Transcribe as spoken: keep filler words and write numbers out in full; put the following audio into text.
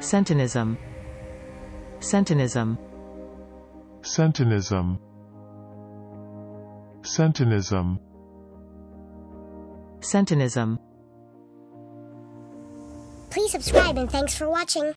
Centonism. Centonism. centonism, centonism, Centonism. Please subscribe and thanks for watching.